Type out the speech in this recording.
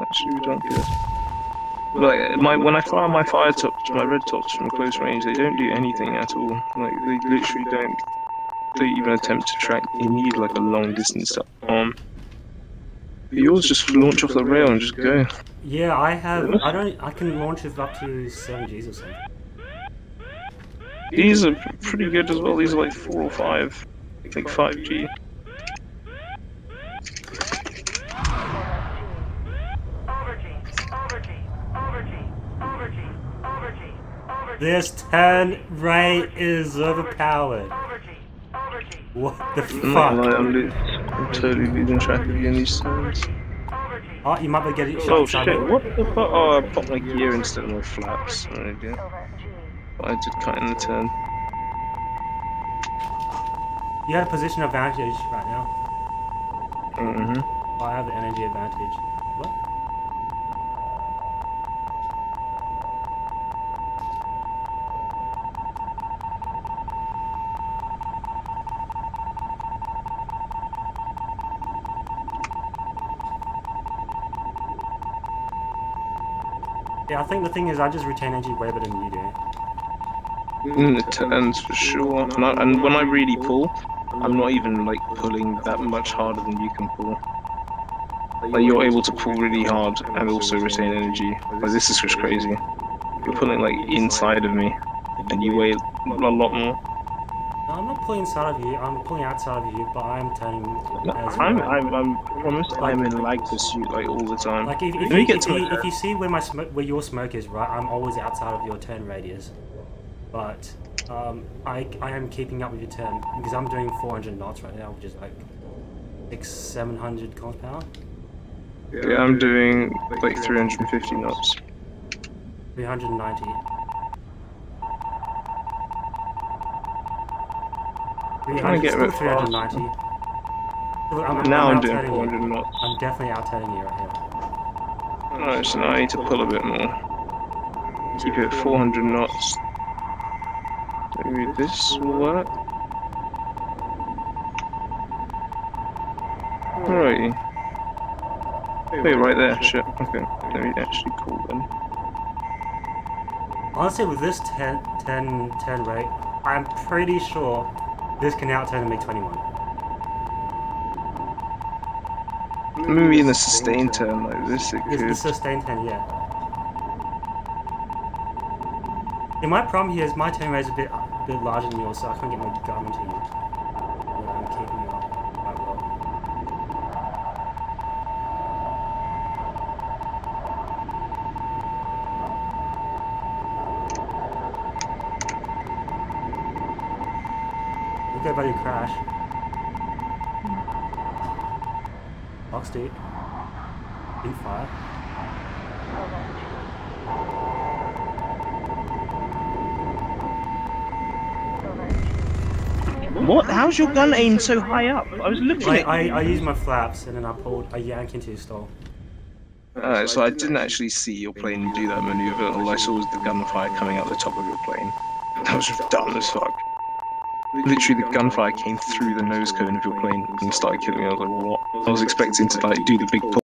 actually ridiculous. Like when I fire my fire tops, my red tops from close range, they don't do anything at all. Like they literally don't even attempt to track. You need like a long distance to arm. But yours just launch off the rail and just go. Yeah, I can launch it up to 7Gs or something. These are pretty good as well. These are like 4 or 5, like 5G. This turn rate is overpowered. What the fuck? I'm totally losing track of you in these turns. Oh, you might be getting shot. Oh shit, what the fuck? Oh, I popped my gear instead of my flaps. What an idiot. But I did cut in the turn. You have position advantage right now. Mm-hmm. Oh, I have the energy advantage. What? Yeah, I think the thing is I just retain energy way better than you do. In the turns for sure. And when I really pull, I'm not even like pulling that much harder than you can pull. Like you're able to pull really hard and also retain energy. Like this is just crazy. You're pulling like inside of me, and you weigh a lot more. No, I'm not pulling inside of you. I'm pulling outside of you, but I'm turning. I'm promised I'm in lag pursuit like all the time. Like if you see where your smoke is, right, I'm always outside of your turn radius. But I am keeping up with your turn because I'm doing 400 knots right now, which is like 700 kilometers per hour. Yeah, I'm doing like 350 knots. 390. 390. Now I'm doing 400 knots. I'm definitely out-turning you right here. Alright, so now I need to pull a bit more. Keep it at 400 knots. Maybe this will work. Alrighty. Wait, right there, shit. Okay, let me actually pull then. Honestly, with this 10 rate, I'm pretty sure this can out-turn the MiG-21. Maybe in a sustained turn like this it could. The sustained turn, yeah. Yeah, my problem here is my turn rate is a bit larger than yours, so I can't get my gun into you. Yeah, I'm keeping you up quite well. Okay, buddy, crash. Box dude. In fire. What? How's your gun aimed so high up? I was looking at you. I used my flaps and then I pulled a yank into your stall. So I didn't actually see your plane do that maneuver. All I saw was the gunfire coming out the top of your plane. That was dumb as fuck. Literally, the gunfire came through the nose cone of your plane and started killing me. I was like, what? I was expecting to like do the big pull.